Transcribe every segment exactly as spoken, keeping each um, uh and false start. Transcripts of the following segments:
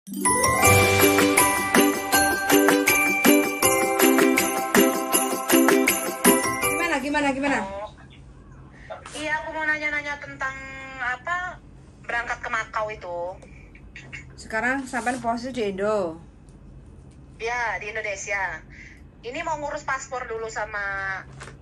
Gimana, gimana, gimana? Iya, aku mau nanya-nanya tentang apa berangkat ke Makau itu. Sekarang sampai posisi di Indo. Ya, di Indonesia. Ini mau ngurus paspor dulu sama...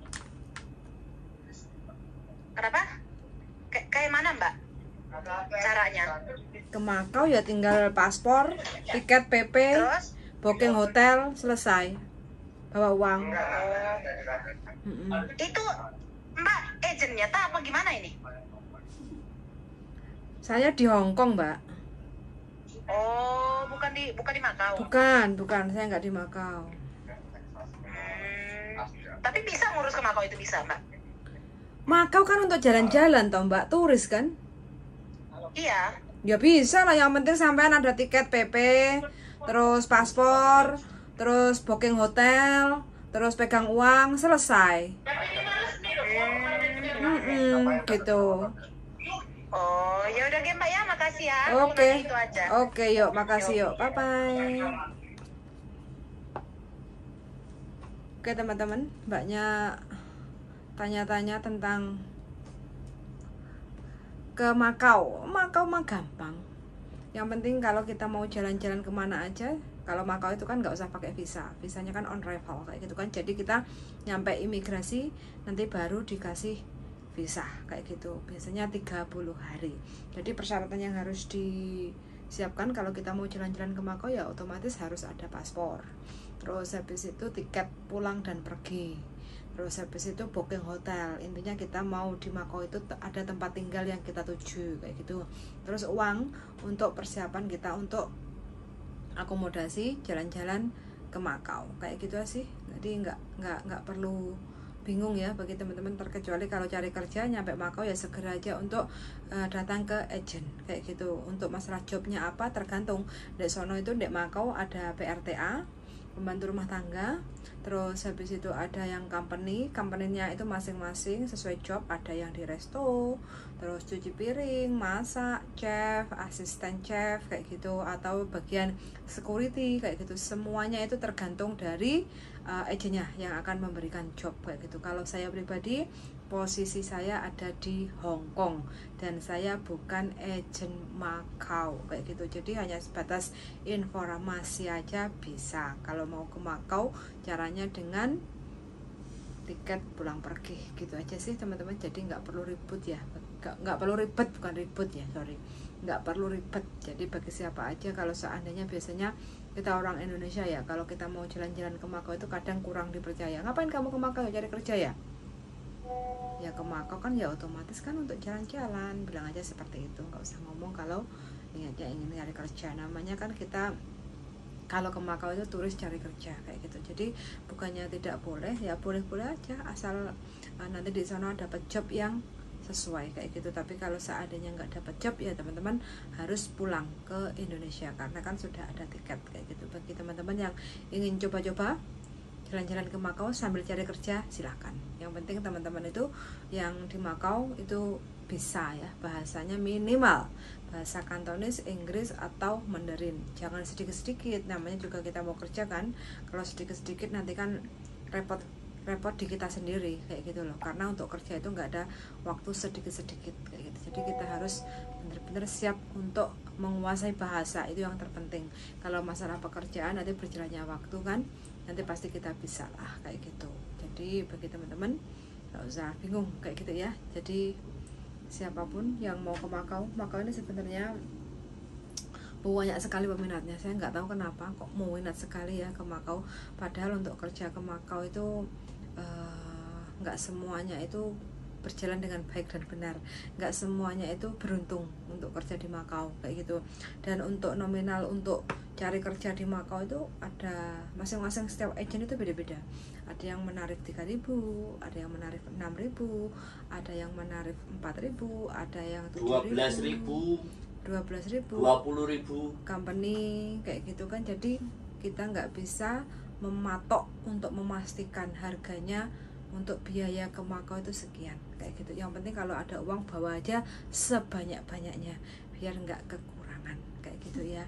Kenapa? Kay kayak mana, Mbak? Caranya? Ke Makau ya tinggal paspor, tiket P P, Terus? booking hotel, selesai. Bawa uang. Oh. Mm-mm. Itu Mbak agentnya tak apa gimana ini? Saya di Hong Kong, Mbak. Oh, bukan di bukan di Makau. Bukan, bukan. Saya nggak di Makau. Hmm, tapi bisa ngurus ke Makau itu bisa, Mbak? Makau kan untuk jalan-jalan, toh Mbak. Turis kan? Iya. Ya bisa lah. Yang penting sampean ada tiket P P, terus paspor, terus booking hotel, terus pegang uang, selesai. Mm-mm, gitu. Oh, ya udah Mbak ya, makasih ya. Aku Oke, nanya itu aja. oke, yuk, makasih yuk, bye bye. Oke teman-teman, mbaknya tanya-tanya tentang ke Makau. Makau mah gampang. Yang penting kalau kita mau jalan-jalan kemana aja, kalau Makau itu kan nggak usah pakai visa, visanya kan on arrival kayak gitu kan. Jadi kita nyampe imigrasi nanti baru dikasih visa kayak gitu, biasanya tiga puluh hari. Jadi persyaratan yang harus disiapkan kalau kita mau jalan-jalan ke Makau ya otomatis harus ada paspor, terus habis itu tiket pulang dan pergi, terus habis itu booking hotel. Intinya kita mau di Makau itu ada tempat tinggal yang kita tuju kayak gitu. Terus uang untuk persiapan kita untuk akomodasi jalan-jalan ke Makau kayak gitu sih. Jadi nggak nggak nggak perlu bingung ya bagi teman-teman, terkecuali kalau cari kerja nyampe Makau ya segera aja untuk uh, datang ke agent kayak gitu. Untuk masalah jobnya apa tergantung. Di sono itu di Makau ada P R T A, pembantu rumah tangga, terus habis itu ada yang company, company-nya itu masing-masing sesuai job. Ada yang di resto, terus cuci piring, masak, chef, asisten chef kayak gitu, atau bagian security kayak gitu. Semuanya itu tergantung dari uh, agennya yang akan memberikan job kayak gitu. Kalau saya pribadi, posisi saya ada di Hong Kong dan saya bukan agent Makau kayak gitu. Jadi hanya sebatas informasi aja bisa. Kalau mau ke Makau caranya dengan tiket pulang pergi gitu aja sih teman-teman. Jadi nggak perlu ribut ya, nggak, nggak perlu ribet, bukan ribut ya, sorry, nggak perlu ribet. Jadi bagi siapa aja, kalau seandainya biasanya kita orang Indonesia ya, kalau kita mau jalan-jalan ke Makau itu kadang kurang dipercaya. Ngapain kamu ke Makau, cari kerja ya? Ya ke Makau kan ya otomatis kan untuk jalan-jalan, bilang aja seperti itu, nggak usah ngomong kalau niatnya ingin cari kerja. Namanya kan kita kalau ke Makau itu turis cari kerja kayak gitu. Jadi bukannya tidak boleh, ya boleh-boleh aja asal uh, nanti di sana dapat job yang sesuai kayak gitu. Tapi kalau seandainya nggak dapat job ya teman-teman harus pulang ke Indonesia karena kan sudah ada tiket kayak gitu. Bagi teman-teman yang ingin coba-coba jalan-jalan ke Makau sambil cari kerja silahkan. Yang penting teman-teman itu yang di Makau itu bisa ya bahasanya minimal bahasa Kantonis, Inggris atau Mandarin. Jangan sedikit-sedikit, namanya juga kita mau kerja kan. Kalau sedikit-sedikit nanti kan repot repot di kita sendiri kayak gitu loh. Karena untuk kerja itu nggak ada waktu sedikit-sedikit kayak gitu. Jadi kita harus benar-benar siap untuk menguasai bahasa, itu yang terpenting. Kalau masalah pekerjaan nanti berjalannya waktu kan, nanti pasti kita bisa lah kayak gitu. Jadi bagi teman-teman nggak usah bingung kayak gitu ya. Jadi siapapun yang mau ke Makau, Makau ini sebenarnya banyak sekali peminatnya. Saya nggak tahu kenapa kok mau minat sekali ya ke Makau. Padahal untuk kerja ke Makau itu uh, nggak semuanya itu berjalan dengan baik dan benar. Nggak semuanya itu beruntung untuk kerja di Makau kayak gitu. Dan untuk nominal untuk cari kerja di Makau itu ada masing-masing, setiap agent itu beda-beda. Ada yang menarik tiga ribu, ada yang menarik enam ribu, ada yang menarik empat ribu, ada yang tujuh ribu, dua belas ribu, dua puluh ribu, company kayak gitu kan. Jadi kita nggak bisa mematok untuk memastikan harganya untuk biaya ke Makau itu sekian kayak gitu. Yang penting kalau ada uang bawa aja sebanyak-banyaknya biar nggak kekurangan kayak gitu ya.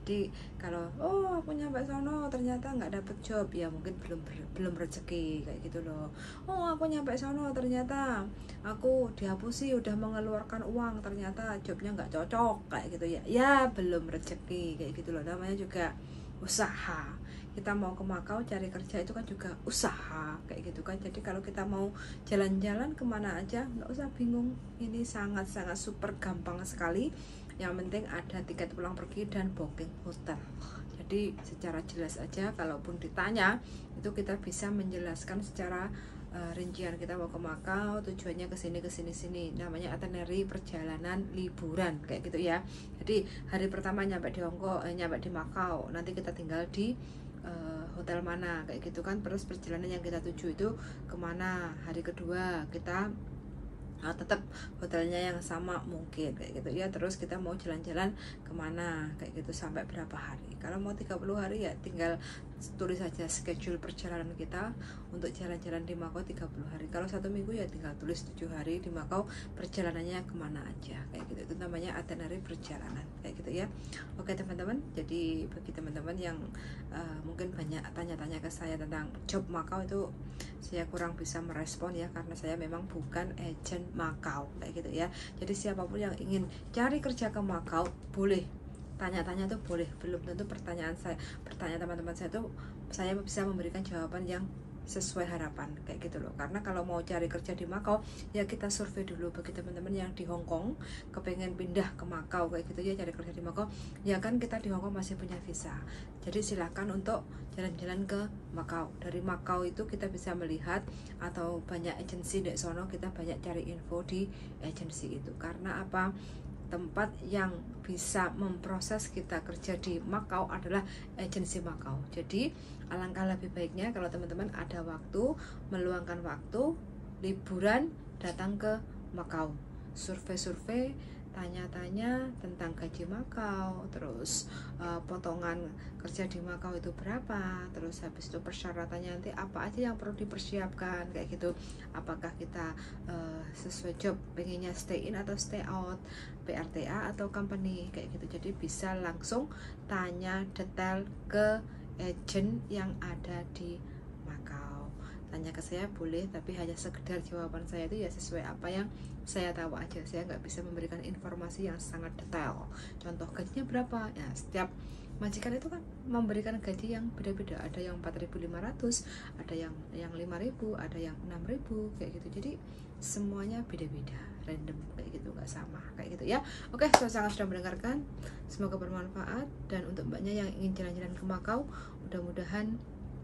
Jadi kalau oh aku nyampe sono ternyata nggak dapet job, ya mungkin belum belum rezeki kayak gitu loh. Oh aku nyampe sono ternyata aku dihapusi udah mengeluarkan uang, ternyata jobnya nggak cocok kayak gitu ya, ya belum rezeki kayak gitu loh. Namanya juga usaha. Kita mau ke Makau cari kerja itu kan juga usaha kayak gitu kan. Jadi kalau kita mau jalan-jalan kemana aja nggak usah bingung, ini sangat-sangat super gampang sekali. Yang penting ada tiket pulang pergi dan booking hotel. Jadi secara jelas aja, kalaupun ditanya itu kita bisa menjelaskan secara uh, rincian. Kita mau ke Makau, tujuannya ke sini ke sini sini. Namanya itinerary perjalanan liburan kayak gitu ya. Jadi hari pertama nyampe di Hongkong, eh, nyampe di Makau, nanti kita tinggal di uh, hotel mana kayak gitu kan. Terus perjalanan yang kita tuju itu kemana. Hari kedua kita Nah, tetap hotelnya yang sama mungkin kayak gitu ya. Terus kita mau jalan-jalan kemana kayak gitu sampai berapa hari. Kalau mau tiga puluh hari ya tinggal tulis saja schedule perjalanan kita untuk jalan-jalan di Makau tiga puluh hari. Kalau satu minggu ya tinggal tulis tujuh hari di Makau perjalanannya kemana aja kayak gitu. Itu namanya itinerary perjalanan kayak gitu ya. Oke teman-teman, jadi bagi teman-teman yang uh, mungkin banyak tanya-tanya ke saya tentang job Makau, itu saya kurang bisa merespon ya, karena saya memang bukan agent Makau kayak gitu ya. Jadi siapapun yang ingin cari kerja ke Makau boleh tanya-tanya tuh boleh. Belum tentu pertanyaan saya, pertanyaan teman-teman saya tuh saya bisa memberikan jawaban yang sesuai harapan kayak gitu loh. Karena kalau mau cari kerja di Makau ya kita survei dulu. Bagi teman-teman yang di Hong Kong kepengen pindah ke Makau kayak gitu ya, cari kerja di Makau, ya kan kita di Hong Kong masih punya visa. Jadi silahkan untuk jalan-jalan ke Makau. Dari Makau itu kita bisa melihat, atau banyak agensi di sono, kita banyak cari info di agensi itu. Karena apa? Tempat yang bisa memproses kita kerja di Makau adalah agensi Makau. Jadi alangkah lebih baiknya kalau teman-teman ada waktu, meluangkan waktu liburan, datang ke Makau, survei-survei, tanya-tanya tentang gaji Makau, terus uh, potongan kerja di Makau itu berapa, terus habis itu persyaratannya nanti apa aja yang perlu dipersiapkan kayak gitu. Apakah kita uh, sesuai job, pengennya stay in atau stay out, P R T A atau company kayak gitu. Jadi bisa langsung tanya detail ke agent yang ada di Makau. Tanya ke saya boleh, tapi hanya sekedar jawaban saya itu ya sesuai apa yang saya tahu aja. Saya nggak bisa memberikan informasi yang sangat detail. Contoh gajinya berapa? Ya, setiap majikan itu kan memberikan gaji yang beda-beda. Ada yang empat ribu lima ratus, ada yang yang lima ribu, ada yang enam ribu kayak gitu. Jadi semuanya beda-beda, random kayak gitu, nggak sama kayak gitu ya. Oke, saya sangat sudah mendengarkan. Semoga bermanfaat, dan untuk mbaknya yang ingin jalan-jalan ke Makau, mudah-mudahan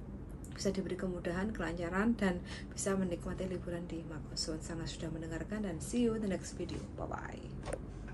bisa diberi kemudahan, kelancaran, dan bisa menikmati liburan di Makau. So, sangat sudah mendengarkan, dan see you in the next video. Bye bye.